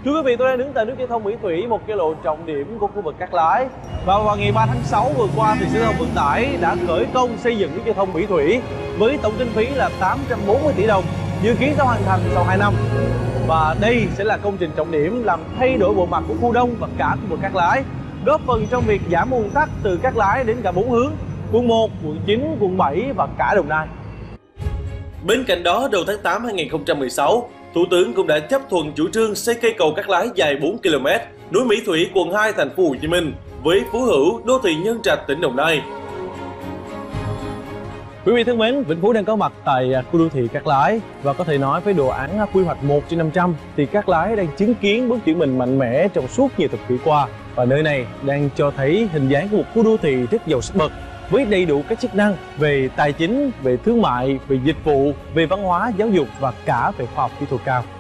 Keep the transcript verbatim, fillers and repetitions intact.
Thưa quý vị, tôi đang đứng tại nút giao thông Mỹ Thủy, một cái lộ trọng điểm của khu vực Cát Lái. Và vào ngày ba tháng sáu vừa qua thì Sở Giao thông Vận tải đã khởi công xây dựng nút giao thông Mỹ Thủy với tổng kinh phí là tám trăm bốn mươi tỷ đồng, dự kiến sẽ hoàn thành sau hai năm. Và đây sẽ là công trình trọng điểm làm thay đổi bộ mặt của khu Đông và cả khu vực Cát Lái, góp phần trong việc giảm ùn tắc từ Cát Lái đến cả bốn hướng: quận một, quận chín, quận bảy và cả Đồng Nai. Bên cạnh đó, đầu tháng tám năm hai nghìn không trăm mười sáu, Thủ tướng cũng đã chấp thuận chủ trương xây cây cầu Cát Lái dài bốn ki lô mét nối Mỹ Thủy, quận hai, thành phố Hồ Chí Minh với Phú Hữu, đô thị Nhân Trạch, tỉnh Đồng Nai. Quý vị thân mến, Vĩnh Phú đang có mặt tại khu đô thị Cát Lái và có thể nói với đồ án quy hoạch một trên năm trăm thì Cát Lái đang chứng kiến bước chuyển mình mạnh mẽ trong suốt nhiều thập kỷ qua, và nơi này đang cho thấy hình dáng của một khu đô thị rất giàu sức bật với đầy đủ các chức năng về tài chính, về thương mại, về dịch vụ, về văn hóa, giáo dục và cả về khoa học kỹ thuật cao.